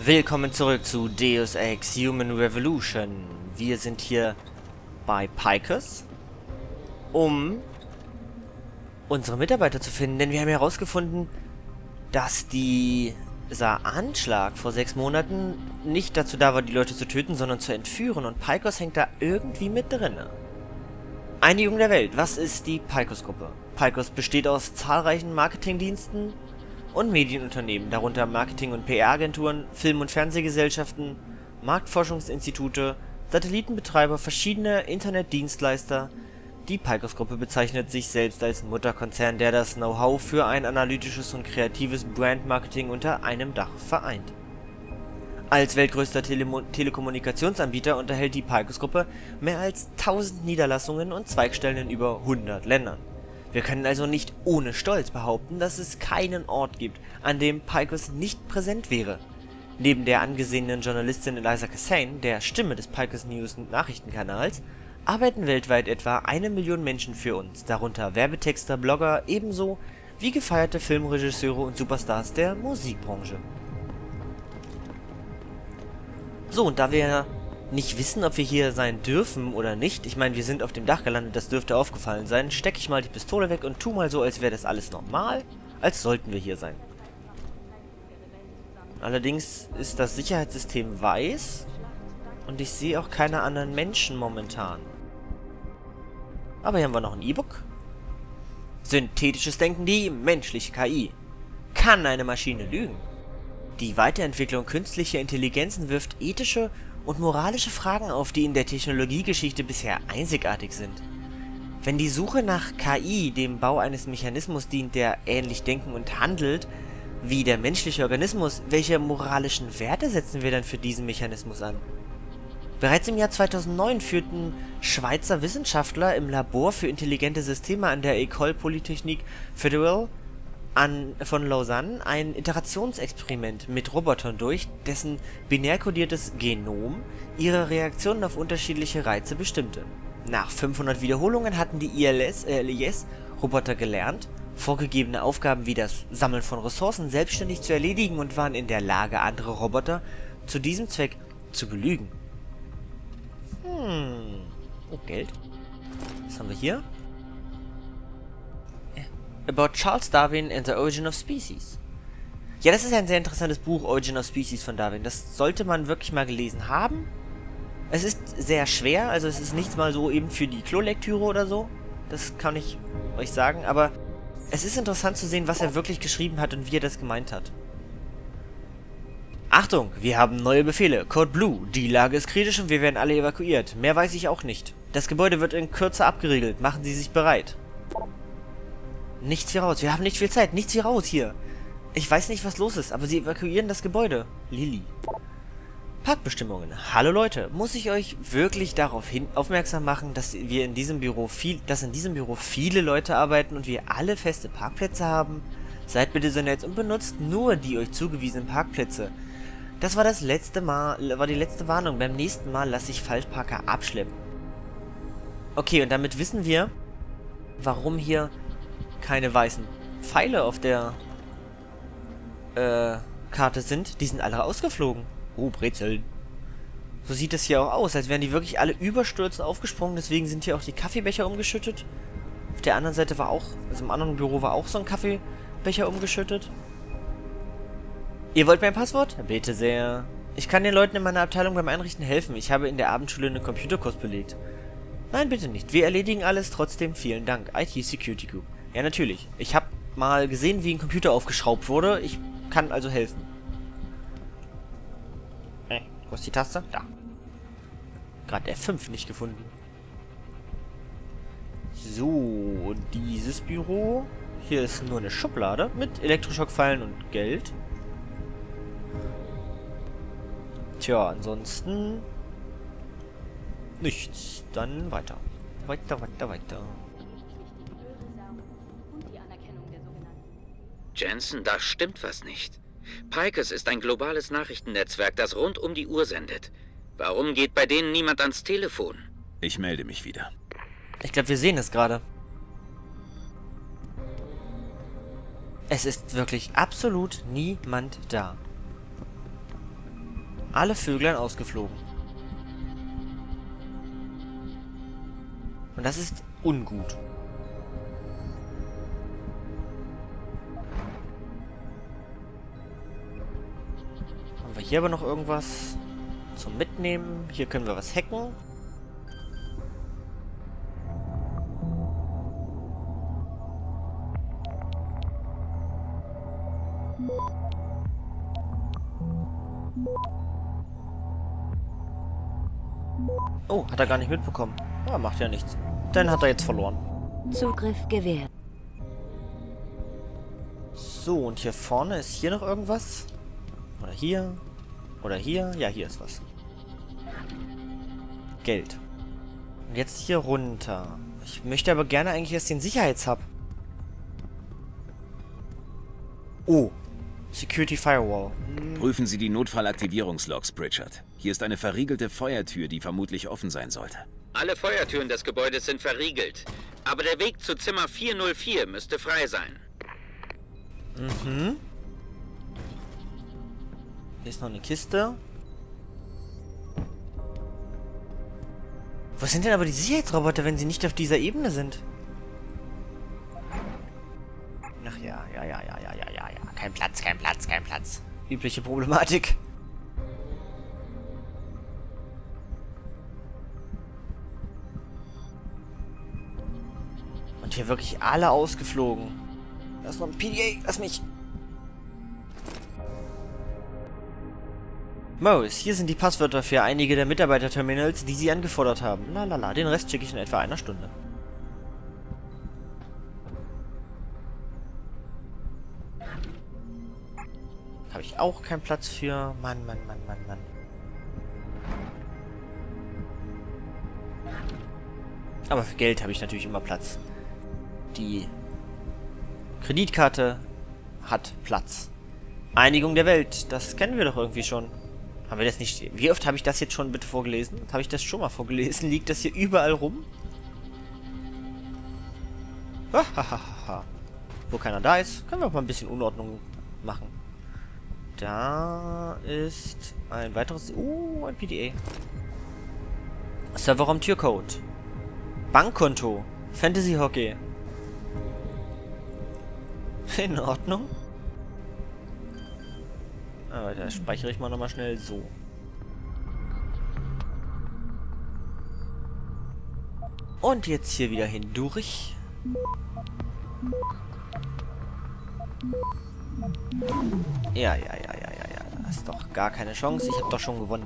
Willkommen zurück zu Deus Ex Human Revolution. Wir sind hier bei Picus, um unsere Mitarbeiter zu finden, denn wir haben herausgefunden, dass dieser Anschlag vor 6 Monaten nicht dazu da war, die Leute zu töten, sondern zu entführen, und Picus hängt da irgendwie mit drin. Einigung der Welt. Was ist die Picus-Gruppe? Picus besteht aus zahlreichen Marketingdiensten und Medienunternehmen, darunter Marketing- und PR-Agenturen, Film- und Fernsehgesellschaften, Marktforschungsinstitute, Satellitenbetreiber, verschiedene Internetdienstleister. Die Picus-Gruppe bezeichnet sich selbst als Mutterkonzern, der das Know-how für ein analytisches und kreatives Brandmarketing unter einem Dach vereint. Als weltgrößter Telekommunikationsanbieter unterhält die Picus-Gruppe mehr als 1000 Niederlassungen und Zweigstellen in über 100 Ländern. Wir können also nicht ohne Stolz behaupten, dass es keinen Ort gibt, an dem Picus nicht präsent wäre. Neben der angesehenen Journalistin Eliza Cassane, der Stimme des Picus News Nachrichtenkanals, arbeiten weltweit etwa 1 Million Menschen für uns, darunter Werbetexter, Blogger, ebenso wie gefeierte Filmregisseure und Superstars der Musikbranche. So, und da wir nicht wissen, ob wir hier sein dürfen oder nicht, ich meine, wir sind auf dem Dach gelandet, das dürfte aufgefallen sein, stecke ich mal die Pistole weg und tu mal so, als wäre das alles normal, als sollten wir hier sein. Allerdings ist das Sicherheitssystem weiß und ich sehe auch keine anderen Menschen momentan. Aber hier haben wir noch ein E-Book. Synthetisches Denken, die menschliche KI. Kann eine Maschine lügen? Die Weiterentwicklung künstlicher Intelligenzen wirft ethische und moralische Fragen auf, die in der Technologiegeschichte bisher einzigartig sind. Wenn die Suche nach KI dem Bau eines Mechanismus dient, der ähnlich denken und handelt wie der menschliche Organismus, welche moralischen Werte setzen wir dann für diesen Mechanismus an? Bereits im Jahr 2009 führten Schweizer Wissenschaftler im Labor für intelligente Systeme an der École Polytechnique Fédérale von Lausanne ein Iterationsexperiment mit Robotern durch, dessen binär kodiertes Genom ihre Reaktionen auf unterschiedliche Reize bestimmte. Nach 500 Wiederholungen hatten die LIS-Roboter gelernt, vorgegebene Aufgaben wie das Sammeln von Ressourcen selbstständig zu erledigen und waren in der Lage, andere Roboter zu diesem Zweck zu belügen. Oh, Geld. Was haben wir hier? About Charles Darwin and the Origin of Species. Ja, das ist ein sehr interessantes Buch, Origin of Species von Darwin. Das sollte man wirklich mal gelesen haben. Es ist sehr schwer, also es ist nicht mal so eben für die Klolektüre oder so. Das kann ich euch sagen, aber es ist interessant zu sehen, was er wirklich geschrieben hat und wie er das gemeint hat. Achtung, wir haben neue Befehle. Code Blue, die Lage ist kritisch und wir werden alle evakuiert. Mehr weiß ich auch nicht. Das Gebäude wird in Kürze abgeriegelt. Machen Sie sich bereit. Nichts wie raus. Wir haben nicht viel Zeit. Nichts wie raus hier. Ich weiß nicht, was los ist, aber sie evakuieren das Gebäude. Lilly. Parkbestimmungen. Hallo Leute, muss ich euch wirklich darauf aufmerksam machen, dass in diesem Büro viele Leute arbeiten und wir alle feste Parkplätze haben? Seid bitte so nett und benutzt nur die euch zugewiesenen Parkplätze. Das war die letzte Warnung. Beim nächsten Mal lasse ich Falschparker abschleppen. Okay, und damit wissen wir, warum hier keine weißen Pfeile auf der Karte sind. Die sind alle ausgeflogen. Oh, Brezeln. So sieht es hier auch aus, als wären die wirklich alle überstürzend aufgesprungen. Deswegen sind hier auch die Kaffeebecher umgeschüttet. Auf der anderen Seite war auch, also im anderen Büro war auch so ein Kaffeebecher umgeschüttet. Ihr wollt mein Passwort? Bitte sehr. Ich kann den Leuten in meiner Abteilung beim Einrichten helfen. Ich habe in der Abendschule einen Computerkurs belegt. Nein, bitte nicht. Wir erledigen alles. Trotzdem vielen Dank. IT Security Group. Ja, natürlich. Ich habe mal gesehen, wie ein Computer aufgeschraubt wurde. Ich kann also helfen. Wo ist die Taste? Da. Gerade F5 nicht gefunden. So, dieses Büro. Hier ist nur eine Schublade mit Elektroschockpfeilen und Geld. Tja, ansonsten nichts. Dann weiter. Weiter. Jensen, da stimmt was nicht. Picus ist ein globales Nachrichtennetzwerk, das rund um die Uhr sendet. Warum geht bei denen niemand ans Telefon? Ich melde mich wieder. Ich glaube, wir sehen es gerade. Es ist wirklich absolut niemand da. Alle Vöglein ausgeflogen. Und das ist ungut. Haben wir hier aber noch irgendwas zum Mitnehmen? Hier können wir was hacken. Oh, hat er gar nicht mitbekommen. Ja, macht ja nichts. Dann hat er jetzt verloren. Zugriff gewährt. So, und hier vorne ist hier noch irgendwas? Oder hier? Oder hier? Ja, hier ist was. Geld. Und jetzt hier runter. Ich möchte aber gerne eigentlich erst den Sicherheitshub. Oh. Security Firewall. Prüfen Sie die Notfallaktivierungslogs, Pritchard. Hier ist eine verriegelte Feuertür, die vermutlich offen sein sollte. Alle Feuertüren des Gebäudes sind verriegelt. Aber der Weg zu Zimmer 404 müsste frei sein. Mhm. Hier ist noch eine Kiste. Wo sind denn aber die Sicherheitsroboter, wenn sie nicht auf dieser Ebene sind? Ach ja. Kein Platz. Übliche Problematik. Und hier wirklich alle ausgeflogen. Da ist noch ein PDA, lass mich. Moes, hier sind die Passwörter für einige der Mitarbeiterterminals, die Sie angefordert haben. Lalala, den Rest schicke ich in etwa einer Stunde. Habe ich auch keinen Platz für. Mann. Aber für Geld habe ich natürlich immer Platz. Die Kreditkarte hat Platz. Einigung der Welt, das kennen wir doch irgendwie schon. Haben wir das nicht... Wie oft habe ich das jetzt schon bitte vorgelesen? Habe ich das schon mal vorgelesen? Liegt das hier überall rum? Hahaha. Wo keiner da ist, können wir auch mal ein bisschen Unordnung machen. Da ist ein weiteres... ein PDA. Serverraum Türcode. Bankkonto. Fantasy Hockey. In Ordnung. Aber da speichere ich mal nochmal schnell so. Und jetzt hier wieder hindurch. Ja. Das ist doch gar keine Chance. Ich habe doch schon gewonnen.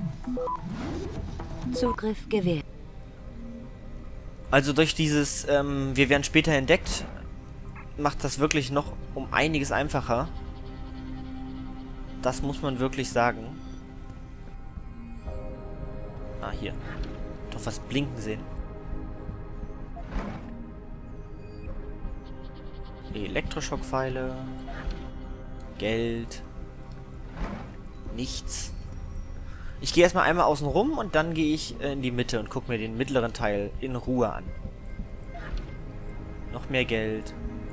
Zugriff gewährt. Also durch dieses, wir werden später entdeckt, macht das wirklich noch um einiges einfacher. Das muss man wirklich sagen. Ah, hier. Doch was blinken sehen. Elektroschockpfeile. Geld. Nichts. Ich gehe erstmal einmal außen rum und dann gehe ich in die Mitte und gucke mir den mittleren Teil in Ruhe an. Noch mehr Geld.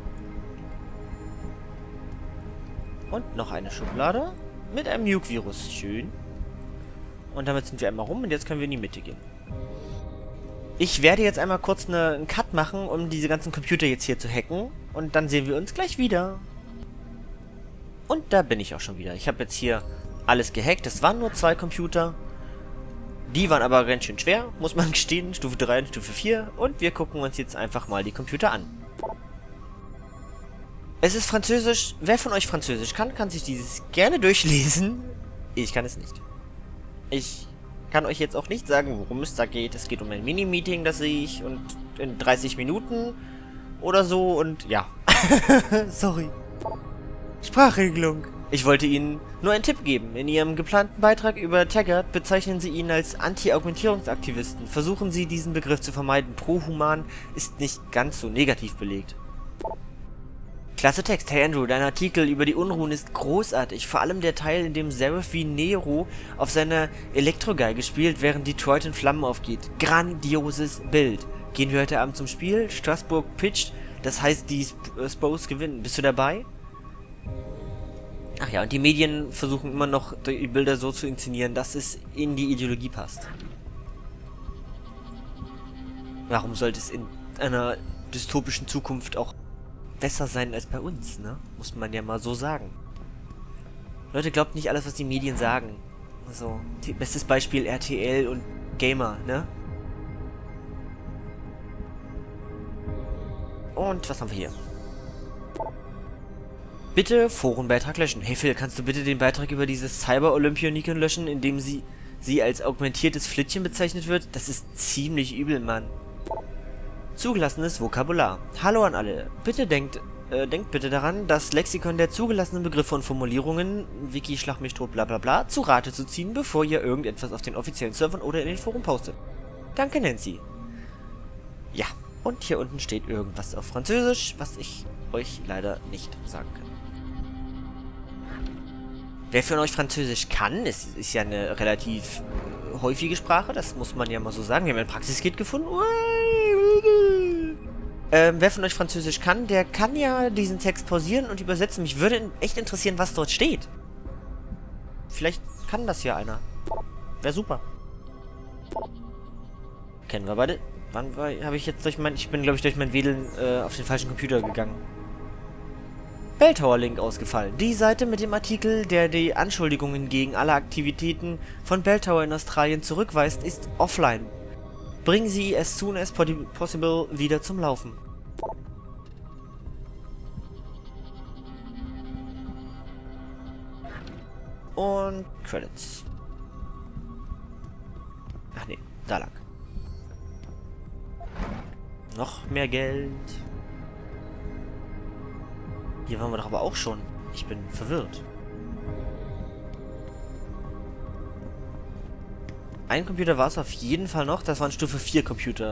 Und noch eine Schublade mit einem Nuke-Virus. Schön. Und damit sind wir einmal rum und jetzt können wir in die Mitte gehen. Ich werde jetzt einmal kurz einen Cut machen, um diese ganzen Computer jetzt hier zu hacken. Und dann sehen wir uns gleich wieder. Und da bin ich auch schon wieder. Ich habe jetzt hier alles gehackt. Es waren nur 2 Computer. Die waren aber ganz schön schwer, muss man gestehen. Stufe 3 und Stufe 4. Und wir gucken uns jetzt einfach mal die Computer an. Es ist Französisch. Wer von euch Französisch kann sich dieses gerne durchlesen. Ich kann es nicht. Ich kann euch jetzt auch nicht sagen, worum es da geht. Es geht um ein Mini-Meeting, das sehe ich. Und in 30 Minuten oder so. Und ja. Sorry. Sprachregelung. Ich wollte Ihnen nur einen Tipp geben. In Ihrem geplanten Beitrag über Taggart bezeichnen Sie ihn als Anti-Augmentierungsaktivisten. Versuchen Sie, diesen Begriff zu vermeiden. Prohuman ist nicht ganz so negativ belegt. Klasse Text. Hey Andrew, dein Artikel über die Unruhen ist großartig. Vor allem der Teil, in dem Seraphine Nero auf seiner Elektrogeige spielt, während Detroit in Flammen aufgeht. Grandioses Bild. Gehen wir heute Abend zum Spiel? Straßburg pitcht. Das heißt, die Spurs gewinnen. Bist du dabei? Ach ja, und die Medien versuchen immer noch, die Bilder so zu inszenieren, dass es in die Ideologie passt. Warum sollte es in einer dystopischen Zukunft auch besser sein als bei uns, ne? Muss man ja mal so sagen. Leute, glaubt nicht alles, was die Medien sagen. Also, bestes Beispiel RTL und Gamer, ne? Und was haben wir hier? Bitte Forenbeitrag löschen. Hey Phil, kannst du bitte den Beitrag über dieses Cyber-Olympioniken löschen, indem sie als augmentiertes Flittchen bezeichnet wird? Das ist ziemlich übel, Mann. Zugelassenes Vokabular. Hallo an alle. Bitte denkt bitte daran, das Lexikon der zugelassenen Begriffe und Formulierungen, Wiki, Schlag mich tot, bla bla bla, zu Rate zu ziehen, bevor ihr irgendetwas auf den offiziellen Servern oder in den Foren postet. Danke, Nancy. Ja, und hier unten steht irgendwas auf Französisch, was ich euch leider nicht sagen kann. Wer von euch Französisch kann, ist ja eine relativ häufige Sprache, das muss man ja mal so sagen. Wir haben ein Praxiskit gefunden. Wer von euch Französisch kann, der kann ja diesen Text pausieren und übersetzen. Mich würde echt interessieren, was dort steht. Vielleicht kann das ja einer. Wäre super. Kennen wir beide. Wann habe ich jetzt durch mein... Ich bin, glaube ich, durch mein Wedeln auf den falschen Computer gegangen. Belltower-Link ausgefallen. Die Seite mit dem Artikel, der die Anschuldigungen gegen alle Aktivitäten von Belltower in Australien zurückweist, ist offline. Bringen Sie as soon as possible wieder zum Laufen. Und Credits. Ach nee, da lang. Noch mehr Geld. Hier waren wir doch aber auch schon. Ich bin verwirrt. Ein Computer war es auf jeden Fall noch. Das waren Stufe 4 Computer.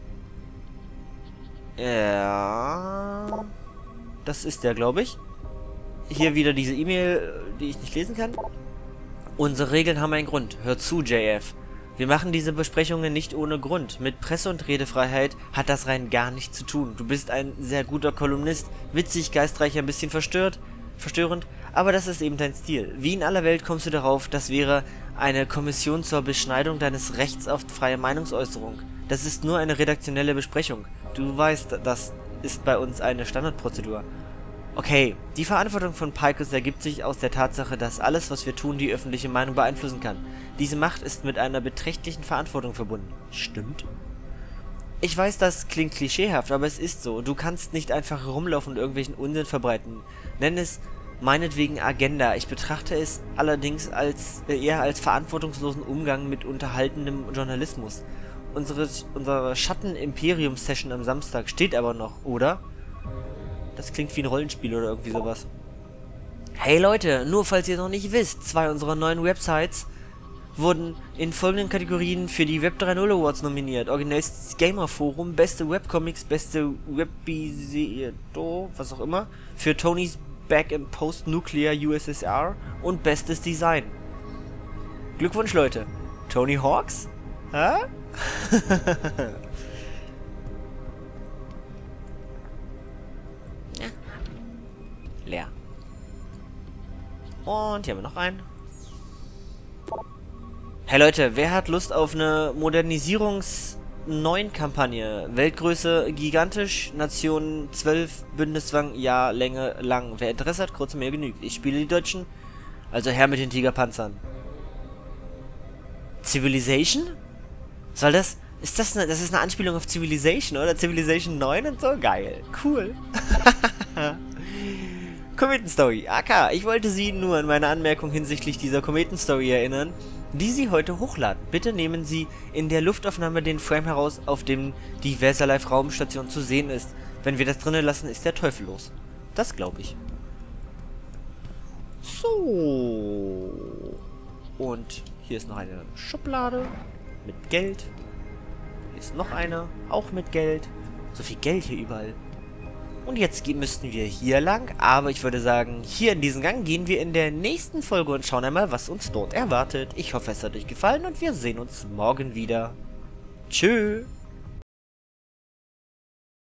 Ja. Das ist der, glaube ich. Hier wieder diese E-Mail, die ich nicht lesen kann. Unsere Regeln haben einen Grund. Hör zu, JF. Wir machen diese Besprechungen nicht ohne Grund. Mit Presse- und Redefreiheit hat das rein gar nichts zu tun. Du bist ein sehr guter Kolumnist. Witzig, geistreich, ein bisschen verstörend. Aber das ist eben dein Stil. Wie in aller Welt kommst du darauf, das wäre eine Kommission zur Beschneidung deines Rechts auf freie Meinungsäußerung. Das ist nur eine redaktionelle Besprechung. Du weißt, das ist bei uns eine Standardprozedur. Okay, die Verantwortung von Picus ergibt sich aus der Tatsache, dass alles, was wir tun, die öffentliche Meinung beeinflussen kann. Diese Macht ist mit einer beträchtlichen Verantwortung verbunden. Stimmt? Ich weiß, das klingt klischeehaft, aber es ist so. Du kannst nicht einfach herumlaufen und irgendwelchen Unsinn verbreiten. Nenn es meinetwegen Agenda. Ich betrachte es allerdings eher als verantwortungslosen Umgang mit unterhaltendem Journalismus. Unsere Schatten-Imperium-Session am Samstag steht aber noch, oder? Das klingt wie ein Rollenspiel oder irgendwie sowas. Hey Leute, nur falls ihr noch nicht wisst, 2 unserer neuen Websites wurden in folgenden Kategorien für die Web 3.0 Awards nominiert. Originales Gamer Forum, beste Webcomics, beste Webbisedo, was auch immer, für Tony's Back in Post-Nuclear USSR und bestes Design. Glückwunsch, Leute. Tony Hawks? Hä? Ja. Leer. Und hier haben wir noch einen. Hey Leute, wer hat Lust auf eine Modernisierungs-9-Kampagne? Weltgröße gigantisch, Nation 12, Bündniszwang, ja, Länge lang. Wer Interesse hat, kurz mir genügt. Ich spiele die Deutschen, also her mit den Tigerpanzern. Civilization? Soll das... Ist das eine... Das ist eine Anspielung auf Civilization, oder? Civilization 9 und so? Geil. Cool. Kometenstory. AK, ich wollte Sie nur an meine Anmerkung hinsichtlich dieser Kometenstory erinnern, die Sie heute hochladen. Bitte nehmen Sie in der Luftaufnahme den Frame heraus, auf dem die Versalife Raumstation zu sehen ist. Wenn wir das drinnen lassen, ist der Teufel los. Das glaube ich. So. Und hier ist noch eine Schublade mit Geld. Hier ist noch eine, auch mit Geld. So viel Geld hier überall. Und jetzt müssten wir hier lang, aber ich würde sagen, hier in diesen Gang gehen wir in der nächsten Folge und schauen einmal, was uns dort erwartet. Ich hoffe, es hat euch gefallen und wir sehen uns morgen wieder. Tschö!